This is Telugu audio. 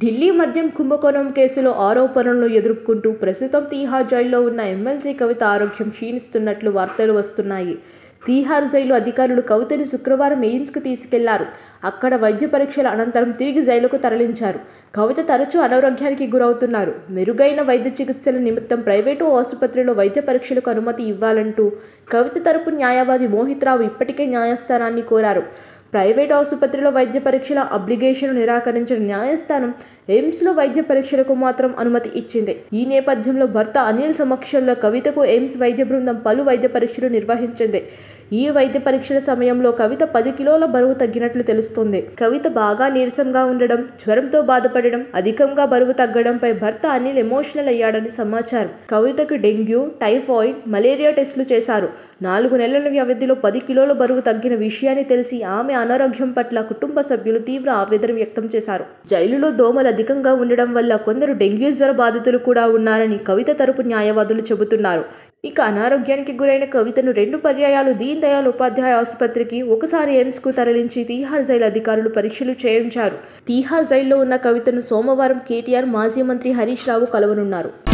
ఢిల్లీ మద్యం కుంభకోణం కేసులో ఆరోపణలను ఎదుర్కొంటూ ప్రస్తుతం తీహార్ జైల్లో ఉన్న ఎమ్మెల్సీ కవిత ఆరోగ్యం క్షీణిస్తున్నట్లు వార్తలు వస్తున్నాయి. తీహార్ జైలు అధికారులు కవితను శుక్రవారం ఎయిమ్స్కు తీసుకెళ్లారు. అక్కడ వైద్య పరీక్షల అనంతరం తిరిగి జైలుకు తరలించారు. కవిత తరచూ అనారోగ్యానికి గురవుతున్నారు. మెరుగైన వైద్య చికిత్సల నిమిత్తం ప్రైవేటు ఆసుపత్రిలో వైద్య పరీక్షలకు అనుమతి ఇవ్వాలంటూ కవిత తరపు న్యాయవాది మోహిత్ రావు ఇప్పటికే న్యాయస్థానాన్ని కోరారు. ప్రైవేట్ ఆసుపత్రిలో వైద్య పరీక్షల అబ్లిగేషన్ను నిరాకరించిన న్యాయస్థానం ఎయిమ్స్లో వైద్య పరీక్షలకు మాత్రం అనుమతి ఇచ్చింది. ఈ నేపథ్యంలో భర్త అనిల్ సమక్షంలో కవితకు ఎయిమ్స్ వైద్య బృందం పలు వైద్య పరీక్షలు నిర్వహించింది. ఈ వైద్య పరీక్షల సమయంలో కవిత 10 కిలోల బరువు తగ్గినట్లు తెలుస్తోంది. కవిత బాగా నీరసంగా ఉండడం, జ్వరంతో బాధపడడం, అధికంగా బరువు తగ్గడంపై భర్త అనిల్ ఎమోషనల్ అయ్యాడని సమాచారం. కవితకు డెంగ్యూ, టైఫాయిడ్, మలేరియా టెస్టులు చేశారు. 4 నెలల వ్యవధిలో 10 కిలోల బరువు తగ్గిన విషయాన్ని తెలిసి ఆమె అనారోగ్యం పట్ల కుటుంబ సభ్యులు తీవ్ర ఆవేదన వ్యక్తం చేశారు. జైలులో దోమలు అధికంగా ఉండడం వల్ల కొందరు డెంగ్యూ జ్వర బాధితులు కూడా ఉన్నారని కవిత తరపు న్యాయవాదులు చెబుతున్నారు. ఇక అనారోగ్యానికి గురైన కవితను 2 పర్యాయాలు దీన్ దయాళ్ ఉపాధ్యాయ ఆసుపత్రికి, ఒకసారి ఎయిమ్స్కు తరలించి తీహార్ జైలు అధికారులు పరీక్షలు చేయించారు. తీహార్ జైల్లో ఉన్న కవితను సోమవారం కేటీఆర్, మాజీ మంత్రి హరీష్ రావు కలవనున్నారు.